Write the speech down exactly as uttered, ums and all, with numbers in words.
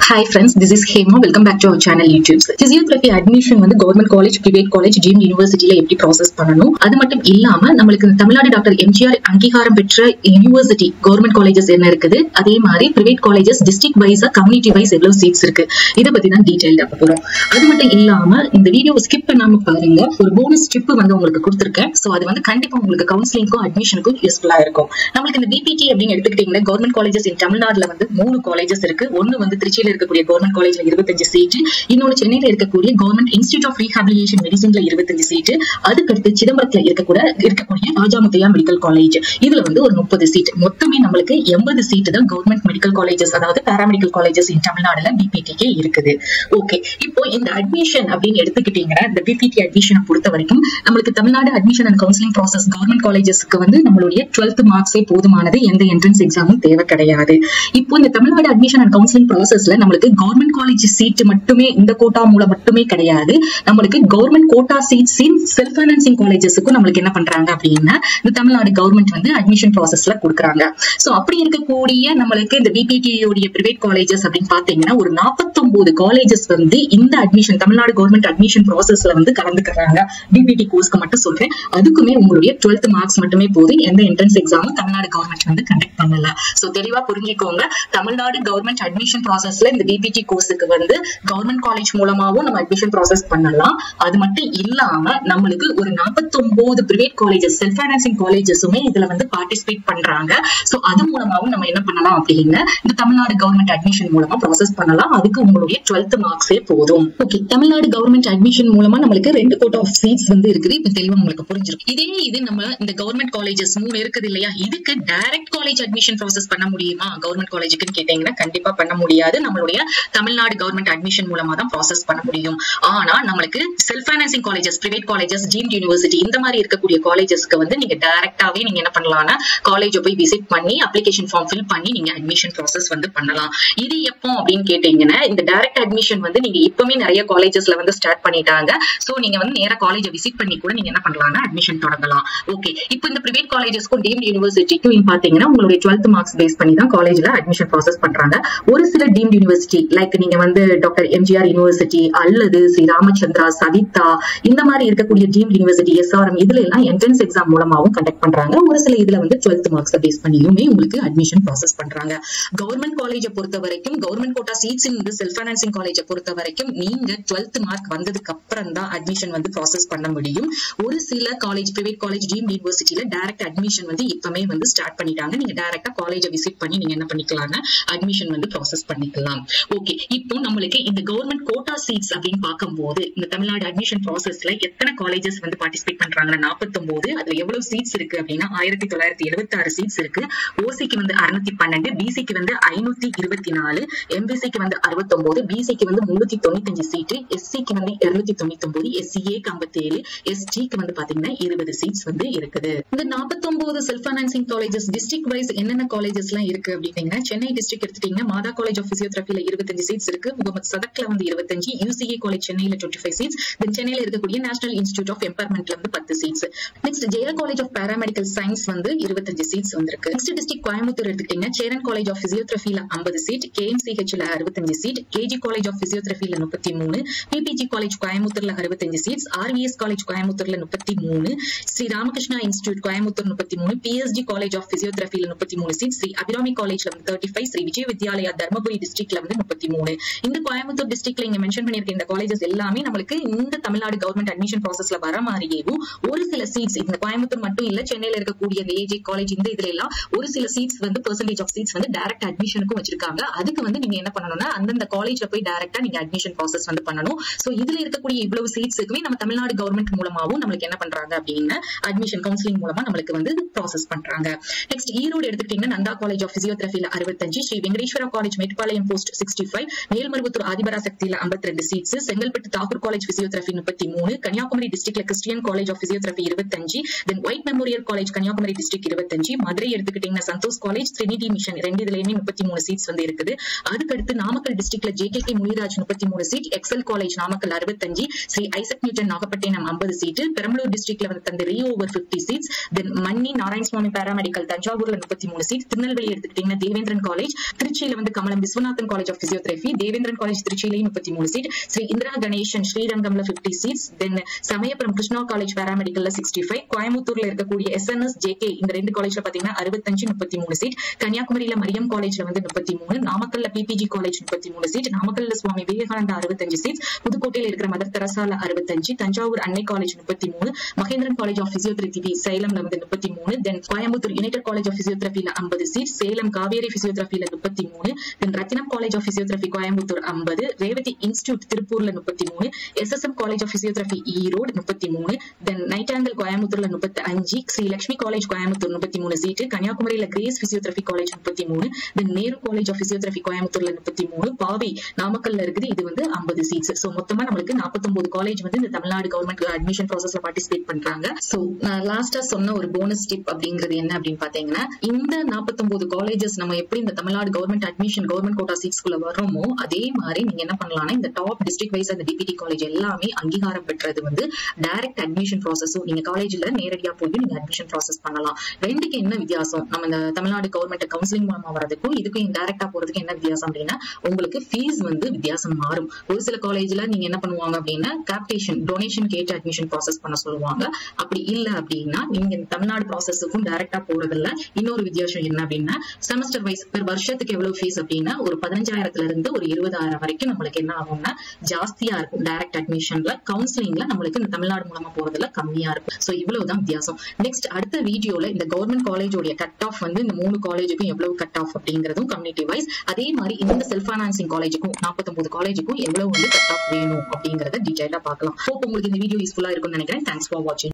Hi friends, this is Hema. Welcome back to our channel YouTube. Physiotherapy admission வந்து government college, private college, deemed university ல எப்படி process பண்ணனும்? அது மட்டும் இல்லாம நமக்கு தமிழ்நாடு டாக்டர் எம்ஜிஆர் அங்கீகாரம் பெற்ற university government colleges என்ன இருக்குது? அதே மாதிரி private colleges district wise, community wise எவ்வளவு seats இருக்கு? இத பத்தி தான் டீடைல்டா பார்க்க போறோம். அது மட்டும் இல்லாம இந்த வீடியோவை ஸ்கிப் பண்ணாம பாருங்க. ஒரு போனஸ் டிப் வந்து உங்களுக்கு கொடுத்திருக்கேன். சோ அது வந்து கண்டிப்பா உங்களுக்கு கவுன்சிலிங்க்கும் அட்மிஷனுக்கும் யூஸ்ஃபுல்லா இருக்கும். நமக்கு இந்த B P T அப்படி எடுத்துக்கிட்டீங்கன்னா government colleges in தமிழ்நாடுல வந்து மூணு colleges இருக்கு. ஒன்னு வந்து திருச்சியில இருக்கக்கூடிய கவர்மெண்ட் காலேஜ்ல இருபத்தஞ்சு சீட், இன்னொன்னு சென்னையில இருக்கக்கூடிய கவர்மெண்ட் இன்ஸ்டிடியூட் ஆஃப் ரீஹாபிலிட்டேஷன் மெடிசின்ல இருபத்தஞ்சு சீட், அதுக்கடுத்து சிதம்பரத்துல இருக்கக்கூட இருக்கக்கூடிய ராஜாமுத்தையா மெடிக்கல் காலேஜ் இதுல வந்து ஒரு முப்பது சீட். மொத்தமே நம்மளுக்கு எண்பது சீட் தான் கவர்மெண்ட் மெடிக்கல் காலேஜஸ், அதாவது பாராமெடிக்கல் காலேஜஸ் இன் தமிழ்நாடுல B P T இருக்குது. ஓகே, இப்போ இந்த அட்மிஷன் அப்படின்னு எடுத்துக்கிட்டீங்கன்னா இந்த B P T அட்மிஷனை பொறுத்த வரைக்கும் நம்மளுக்கு Tamil Nadu admission and counselling process government காலேஜஸ்க்கு வந்து நம்மளுடைய டுவெல்த் மார்க்ஸே போதுமானது, எந்த என்ட்ரன்ஸ் எக்ஸாமும் தேவை கிடையாது. இப்போ இந்த தமிழ்நாடு அட்மிஷன் அண்ட் கவுன்சிலிங் ப்ராசஸ்ல நம்மளுக்கு கவர்மெண்ட் காலேஜ் சீட் மட்டுமே இந்த கோட்டா மூலம் மட்டுமே கிடையாது, நம்மளுக்கு government quota seats in self financing காலேஜஸ்க்கும் நம்மளுக்கு என்ன பண்றாங்க அப்படின்னா இந்த தமிழ்நாடு கவர்மெண்ட் வந்து அட்மிஷன் ப்ராசஸ்ல கொடுக்குறாங்க. சோ அப்படி இருக்கக்கூடிய நம்மளுக்கு இந்த B P T உடைய பிரைவேட் காலேஜஸ் அப்படின்னு பாத்தீங்கன்னா ஒரு நாற்பத்தி ஒன்பது காலேஜஸ் வந்து இந்த அட்மிஷன் தமிழ்நாடு கவர்மெண்ட் அட்மிஷன் ப்ராசஸ்ல வந்து கலந்துக்கிறாங்க. B P T கோர்ஸ்க்கு மட்டும் சொல்றேன், அதுக்குமே உங்களுடைய டுவெல்த் மார்க்ஸ் மட்டுமே போதும், எந்த என்ட்ரன்ஸ் எக்ஸாமும் தமிழ்நாடு கவர்மெண்ட் வந்து கண்டக்ட் பண்ணல. சோ தெளிவா புரிஞ்சுக்கோங்க, தமிழ்நாடு கவர்மெண்ட் அட்மிஷன் ப்ராசஸ்ல இந்த B P T கோர்ஸுக்கு வந்து கவர்மெண்ட் காலேஜ் மூலமாவும் நம்ம அட்மிஷன் ப்ராசஸ் பண்ணலாம். அது மட்டும் இல்லாம நம்மளுக்கு ஒரு நாற்பத்தி ஒன்பது பிரைவேட் காலேஜஸ் செல்ஃப் ஃபைனான்சிங் காலேஜஸுமே இதுல வந்து பார்ட்டிசிபேட் பண்றாங்க. சோ அது மூலமாவும் நம்ம என்ன பண்ணலாம் அப்படின்னா இந்த தமிழ்நாடு கவர்மெண்ட் அட்மிஷன் மூலமா ப்ராசஸ் பண்ணலாம். அதுக்கு உங்களுடைய டுவெல்த் மார்க்ஸே போதும். ஓகே, தமிழ்நாடு கவர்மெண்ட் அட்மிஷன் மூலமா நம்மளுக்கு ரெண்டு கோட் ஆஃப் சீட்ஸ் வந்து இருக்குது. இப்ப தெளிவா உங்களுக்கு புரிஞ்சிருக்கும். இதே இது நம்ம இந்த கவர்மெண்ட் காலேஜஸ் மூணு இருக்குது இல்லையா, இதுக்கு டைரக்ட் காலேஜ் அட்மிஷன் ப்ராசஸ் பண்ண முடியுமா கவர்மெண்ட் காலேஜுக்குன்னு கேட்டீங்கன்னா கண்டிப்பா பண்ண முடியாது. நம்மளுடைய தமிழ்நாடு கவர்மெண்ட் அட்மிஷன் மூலமா தான் ப்ராசஸ் பண்ண முடியும். ஆனா நம்மளுக்கு self financing colleges, private colleges, deemed university இந்த மாதிரி இருக்கக்கூடிய காலேஜஸ்க்கு வந்து நீங்க டைரக்டாவே நீங்க என்ன பண்ணலாம்னா காலேஜ் போய் விசிட் பண்ணி அப்ளிகேஷன் ஃபார்ம் ஃபில் பண்ணி நீங்க அட்மிஷன் ப்ராசஸ் வந்து பண்ணலாம். இது எப்போ அப்படின்னு கேட்டீங்கன்னா இந்த டைரக்ட் அட்மிஷன் வந்து நீங்க இப்பவுமே நிறைய காலேஜஸ்ல வந்து ஸ்டார்ட் பண்ணிட்டாங்க. சோ நீங்க வந்து நேரா காலேஜ் விசிட் பண்ணி கூட நீங்க என்ன பண்ணலாம்னா அட்மிஷன் தொடங்கலாம். ஓகே, இப்போ இந்த பிரைவேட் காலேஜஸ்க்கும் டீம்ட் யூனிவர்சிட்டிக்கும் பாத்தீங்கன்னா உங்களுடைய டுவெல்த் மார்க்ஸ் பேஸ் பண்ணி தான் காலேஜ்ல அட்மிஷன் ப்ராசஸ் பண்றாங்க. ஒரு சில டீம்ட் யூனிவர்சிட்டி லைக் நீங்க வந்து டாக்டர் எம்ஜிஆர் யூனிவர்சிட்டி அல்லது ஸ்ரீ ராமச்சந்திரா, சவிதா இந்த மாதிரி இருக்கக்கூடிய deemed university, S R M இதுல எல்லாம் என்ட்ரன்ஸ் எக்ஸாம் மூலமாவும் கண்டக்ட் பண்றாங்க. ஒரு சில இதுல வந்து டுவெல்த் மார்க்ஸ் பேஸ் பண்ணியுமே உங்களுக்கு அட்மிஷன் ப்ராசஸ் பண்றாங்க. கவர்மெண்ட் காலேஜை பொறுத்த வரைக்கும் government quota seats in self financing காலேஜை பொறுத்த வரைக்கும் நீங்க டுவெல்த் மார்க் வந்ததுக்கு அப்புறம் தான் அட்மிஷன் வந்து ப்ராசஸ் பண்ண முடியும். ஒரு சில காலேஜ், பிரைவேட் காலேஜ், டீம்ட் யூனிவர்சிட்டியில டைரக்ட் அட்மிஷன் வந்து இப்பமே வந்து ஸ்டார்ட் பண்ணிட்டாங்க. நீங்க டைரக்டா காலேஜை விசிட் பண்ணி நீங்க என்ன பண்ணிக்கலாம்னா அட்மிஷன் வந்து ப்ராசஸ் பண்ணிக்கலாம். ஓகே, இப்போ நம்மளுக்கு இந்த கவர்மெண்ட் கோட்டா சீட்ஸ் அப்படின்னு பார்க்கும்போது இந்த தமிழ்நாடு அட்மிஷன் ப்ராசஸ்ல எத்தனை காலேஜஸ் வந்து பார்ட்டிசிபேட் பண்றாங்கன்னா நாற்பத்தி ஒன்பது. அதுல எவ்வளவு சீட்ஸ் இருக்கு அப்படின்னா ஆயிரத்தி தொள்ளாயிரத்தி எழுபத்தி ஆறு சீட்ஸ் இருக்கு. ஓசிக்கு வந்து அறுநூத்தி பன்னெண்டு, பிசிக்கு வந்து ஐநூத்தி இருபத்தி நாலு, எம்பிசிக்கு வந்து அறுபத்தி ஒன்பது, பிசிக்கு வந்து முன்னூத்தி தொண்ணூத்தி அஞ்சு சீட்டு, எஸ்சிக்கு வந்து இருநூத்தி தொண்ணூத்தி ஒன்பது, எஸ்சிஏக்கு ஐம்பத்தி ஏழு, எஸ்டிக்கு வந்து பாத்தீங்கன்னா இருபது சீட்ஸ் வந்து இருக்குது. இந்த நாற்பத்தி ஒன்பது self financing colleges district wise என்னென்ன காலேஜஸ் எல்லாம் இருக்கு அப்படின்னா சென்னை டிஸ்ட்ரிக்ட் எடுத்துட்டீங்கன்னா மாதா காலேஜ் ஆஃப் பிசியோதெரபில இருபத்தஞ்சு சீட்ஸ் இருக்கு, முகமது சதக்ல வந்து இருபத்தஞ்சு, யூசிஏ காலேஜ் சென்னையில இருபத்தி ஐந்து சீட்ஸ், தென் சென்னையில இருக்கக்கூடிய நேஷனல் இன்ஸ்டிடியூட் ஆஃப் எம்பவர்மெண்ட்ல வந்து பத்து seats, next Jaya college of paramedical science வந்து இருபத்தஞ்சு சீட்ஸ் வந்திருக்கு. நெக்ஸ்ட் டிஸ்ட்ரிக்ட் கோயம்புத்தூர் எடுத்துட்டீங்கன்னா சேரன் காலேஜ் ஆஃப் பிசியோதெரபில ஐம்பது சீட், கேஎம்சிஹெச்ல அறுபத்தஞ்சு சீட், கேஜி காலேஜ் ஆஃப் பிசியோதெரபில முப்பத்தி மூணு, பிபிஜி காலேஜ் கோயம்புத்தூர்ல அறுபத்தஞ்சு சீட்ஸ், ஆர்விஎஸ் காலேஜ் கோயம்புத்தூர்ல முப்பத்தி மூணு, ஸ்ரீ ராமகிருஷ்ணா இன்ஸ்டிடியூட் கோயம்புத்தூர் முப்பத்தி மூணு, பிஎஸ்ஜி காலேஜ் ஆஃப் பிசியோதெரபில முப்பத்தி மூணு சீட், ஸ்ரீ அபிராமி காலேஜ்ல வந்து முப்பத்தி ஐந்து, ஸ்ரீ விஜய வித்யாலயா தர்மபுரி டிஸ்ட்ரிக்ட்ல வந்து முப்பத்தி மூணு. இந்த கோயம்புத்தூர் டிஸ்ட்ரிக்ட்ல இங்க மென்ஷன் பண்ணிருக்க இந்த காலேஜஸ் எல்லாமே நம்மளுக்கு இந்த தமிழ்நாடு கவர்மெண்ட் அட்மிஷன் ப்ராசஸ்ல வர மாதிரியும் ஒரு சில சீட்ஸ் இந்த கோயம்புத்தூர் மட்டும் இல்ல சென்னையில இருக்கக்கூடிய இந்த ஏஜே காலேஜ் இந்த இதுல எல்லாம் ஒரு சில சீட்ஸ் வந்து பெர்சன்டேஜ் ஆஃப் சீட்ஸ் வந்து டைரக்ட் அட்மிஷனுக்கும் வச்சிருக்காங்க. அதுக்கு வந்து நீங்க என்ன பண்ணணும்னா அந்தந்த காலேஜ்ல போய் டைரக்டா நீங்க அட்மிஷன் ப்ராசஸ் வந்து பண்ணணும். சோ இதுல இருக்கக்கூடிய இவ்வளவு சீட்ஸுக்குமே நம்ம தமிழ்நாடு கவர்மெண்ட் மூலமாவும் நம்மளுக்கு என்ன பண்றாங்க அப்படின்னா அட்மிஷன் கவுன்சிலிங் மூலமா நம்மளுக்கு வந்து ப்ராசஸ் பண்றாங்க. நெக்ஸ்ட் ஈரோடு எடுத்துக்கிட்டீங்கன்னா நந்தா காலேஜ் ஆஃப் பிசியோதெரபில அறுபத்தஞ்சு, ஸ்ரீ வெங்கடேஸ்வரா காலேஜ் மேட்டுப்பாளையம் போஸ்ட் அறுபத்தி ஐந்து, மேல்மருவத்தூர் ஆதிபரா சக்தியில ஐம்பத்தி ரெண்டு seats, Chengalpattu Tagore college physiotherapy முப்பத்தி மூணு, கன்னியாகுமரி டிஸ்ட்ரிக்ட்ல கிறிஸ்டியன் காலேஜ் ஆஃப் பிசியோதெரபி இருபத்தஞ்சு, then white memorial college Kanyakumari district இருபத்தஞ்சு, மதுரை எடுத்துக்கிட்டீங்கன்னா சந்தோஷ் காலேஜ், ட்ரினிட்டி மிஷன் ரெண்டு இதுலயுமே முப்பத்தி மூணு சீட்ஸ் வந்து இருக்குது. அதுக்கடுத்து நாமக்கல் டிஸ்ட்ரிக்ட்ல ஜேகேகே முனிராஜ் முப்பத்தி மூணு சீட், எக்ஸல் காலேஜ் நாமக்கல் அறுபத்தஞ்சு, ஸ்ரீ ஐசக் நியூட்டன் நாகப்பட்டினம் ஐம்பது சீட், பெரம்பலூர் டிஸ்ட்ரிக்ட்ல வந்து Thanthai Roever fifty seats, then Manni Narayanaswamy paramedical தஞ்சாவூர்ல முப்பத்தி மூணு சீட், திருநெல்வேலி எடுத்துக்கிட்டீங்கன்னா தேவேந்திரன் காலேஜ், திருச்சியில வந்து கமலம் Viswanathan College of Physiotherapy, Devendran College Trichyல முப்பத்தி மூணு சீட், ஸ்ரீ இந்திரா கணேசன் ஸ்ரீரங்கம்ல ஐம்பது seats, then Samayapuram Krishna college பாராமெடிக்கல்ல அறுபத்தி ஐந்து, கோயம்புத்தூர்ல இருக்கக்கூடிய S N S J K இந்த ரெண்டு காலேஜ்ல பாத்தீங்கன்னா அறுபத்தஞ்சு முப்பத்தி மூணு சீட், கன்னியாகுமரியில மரியம் காலேஜ்ல வந்து முப்பத்தி மூணு, நாமக்கல்ல பி பி ஜி காலேஜ் முப்பத்தி மூணு சீட், நாமக்கல்ல சுவாமி விவேகானந்தா அறுபத்தஞ்சு சீட், புதுக்கோட்டையில இருக்கிற மதர் தெரசால அறுபத்தஞ்சு, தஞ்சாவூர் அன்னை காலேஜ் முப்பத்தி மூணு, மகேந்திரன் காலேஜ் ஆஃப் பிசியோதெரபி சேலம்ல வந்து முப்பத்தி மூணு, then Coimbatore united college of பிசியோதெரபில ஐம்பது சீட், சேலம் காவேரி பிசியோதெரபில முப்பத்தி மூணு, then Rathinam college of physiotherapy Coimbatore ஐம்பது, ரேவதி இன்ஸ்டிடியூட் திருப்பூர்ல முப்பத்தி மூணு, S S M college of physiotherapy Erode முப்பத்தி மூணு, தென் நைட்டாங்கல் கோயம்புத்தூர்ல முப்பத்தி அஞ்சு, ஸ்ரீ லட்சுமி காலேஜ் கோயம்புத்தூர் முப்பத்தி மூணு சீட், கன்னியாகுமரியில கிரேஸ் பிசியோதெரபி காலேஜ் முப்பத்தி மூணு, then Nehru college of physiotherapy கோயம்புத்தூர்ல முப்பத்தி மூணு, பாவை நாமக்கல்ல இருக்குது, இது வந்து ஐம்பது சீட்ஸ். சோ மொத்தமா நம்மளுக்கு நாற்பத்தி ஒன்பது காலேஜ் வந்து இந்த தமிழ்நாடு கவர்மெண்ட் அட்மிஷன் ப்ராசஸ்ல பார்ட்டிசிபேட் பண்றாங்க. சோ நான் லாஸ்டா சொன்ன ஒரு போனஸ் டிப் அப்படிங்கிறது என்ன அப்படின்னு பாத்தீங்கன்னா, இந்த நாற்பத்தி ஒன்பது காலேஜஸ் நம்ம எப்படி இந்த Tamil Nadu government admission government quota சீட்ஸ்குள்ள வரோமோ அதே மாதிரி நீங்க என்ன பண்ணலாம்னா, இந்த டாப் டிஸ்ட்ரிக்ட் வைஸ் அந்த பிபிடி காலேஜ் எல்லாமே அங்கீகாரம் பெற்றது வந்து டைரக்ட் அட்மிஷன் ப்ராசஸும் நீங்க காலேஜ்ல நேரடியா போய் நீங்க அட்மிஷன் ப்ராசஸ் பண்ணலாம். ரெண்டுக்கு என்ன வித்தியாசம், நம்ம இந்த தமிழ்நாடு கவர்மெண்ட் கவுன்சிலிங் மூலமா வரதுக்கும் இதுக்கும் டைரக்டா போறதுக்கு என்ன வித்தியாசம் அப்படின்னா, உங்களுக்கு ஃபீஸ் வந்து வித்தியாசம் மாறும். ஒரு சில காலேஜ்ல நீங்க என்ன பண்ணுவாங்க அப்படின்னா, கேப்டேஷன் டொனேஷன் கேட்டு அட்மிஷன் ப்ராசஸ் பண்ண சொல்லுவாங்க. அப்படி இல்ல அப்படின்னா நீங்க தமிழ்நாடு ப்ராசஸுக்கும் டைரக்டா போறதில்ல. இன்னொரு வித்தியாசம் என்ன அப்படின்னா, செமஸ்டர் வைஸ் பெர் வருஷத்துக்கு எவ்வளவு ஃபீஸ் அப்படின்னா ஒரு பதினஞ்சாயிரத்துல இருந்து ஒரு இருபதாயிரம் வரைக்கும் நம்மளுக்கு என்ன ஆகும்னா ஜாஸ்தியா இருக்கும். டைரக்ட் அட்மிஷன்ல கவுன்சிலிங்ல நம்மளுக்கு இந்த தமிழ்நாடு மூலமா போறதுல கம்மியா இருக்கும். சோ இவ்வளவுதான் வித்தியாசம். நெக்ஸ்ட் அடுத்த வீடியோல இந்த கவர்மெண்ட் காலேஜோட கட் ஆஃப் வந்து இந்த மூணு காலேஜுக்கும் எவ்வளவு கட் ஆஃப் அப்படிங்கறதும் கம்யூனிட்டி வைஸ், அதே மாதிரி இந்த செல்ஃப் ஃபைனான்சிங் காலேஜுக்கும் நாற்பத்தி ஒன்பது காலேஜுக்கும் எவ்வளவு வந்து கட் ஆஃப் வேணும் அப்படிங்கறத டீடைலா பார்க்கலாம். ஹோப் உங்களுக்கு இந்த வீடியோ யூஸ்ஃபுல்லா இருக்கும்னு நினைக்கிறேன். தேங்க்ஸ் ஃபார் வாட்சிங்.